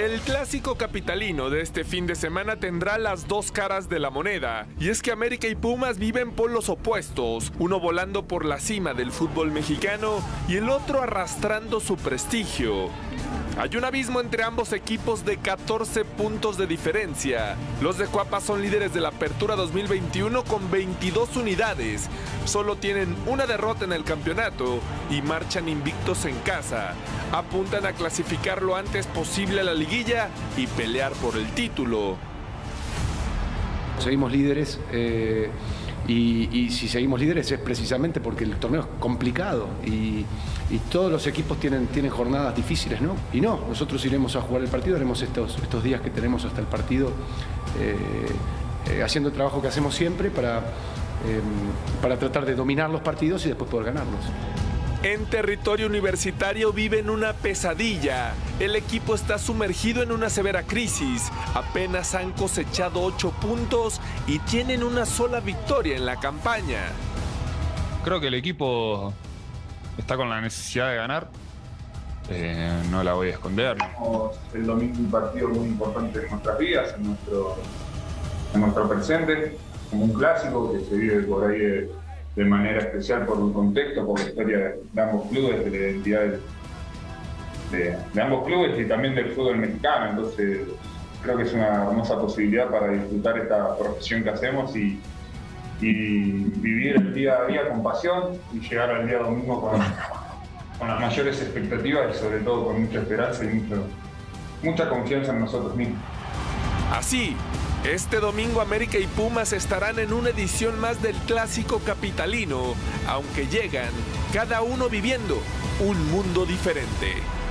El clásico capitalino de este fin de semana tendrá las dos caras de la moneda, y es que América y Pumas viven polos opuestos, uno volando por la cima del fútbol mexicano y el otro arrastrando su prestigio. Hay un abismo entre ambos equipos de 14 puntos de diferencia. Los de Cuapa son líderes de la Apertura 2021 con 22 unidades. Solo tienen una derrota en el campeonato y marchan invictos en casa. Apuntan a clasificar lo antes posible a la liguilla y pelear por el título. Seguimos líderes y si seguimos líderes es precisamente porque el torneo es complicado y todos los equipos tienen jornadas difíciles, ¿no? Y no, nosotros iremos a jugar el partido, haremos estos días que tenemos hasta el partido haciendo el trabajo que hacemos siempre para tratar de dominar los partidos y después poder ganarlos. En territorio universitario viven una pesadilla. El equipo está sumergido en una severa crisis. Apenas han cosechado 8 puntos y tienen una sola victoria en la campaña. Creo que el equipo está con la necesidad de ganar. No la voy a esconder. El domingo un partido muy importante en nuestras vidas, en nuestro presente, como un clásico que se vive por ahí de manera especial por el contexto, por la historia de ambos clubes, de la identidad de ambos clubes y también del fútbol mexicano. Entonces creo que es una hermosa posibilidad para disfrutar esta profesión que hacemos y vivir el día a día con pasión y llegar al día domingo con las mayores expectativas y sobre todo con mucha esperanza y mucha confianza en nosotros mismos. Así, este domingo América y Pumas estarán en una edición más del clásico capitalino, aunque llegan cada uno viviendo un mundo diferente.